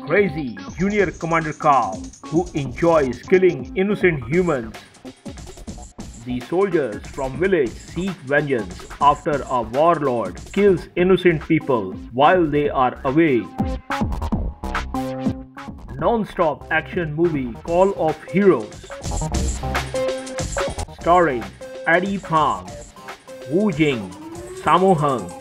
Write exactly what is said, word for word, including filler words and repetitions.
crazy Junior Commander Cow who enjoys killing innocent humans. The soldiers from village seek vengeance after a warlord kills innocent people while they are away. Non-stop action movie Call of Heroes, starring Eddie Peng, Jing, Sammo,